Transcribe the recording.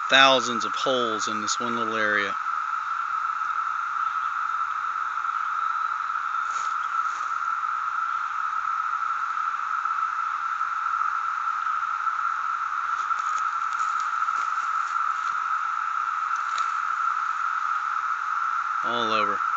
thousands of holes in this one little area. All over.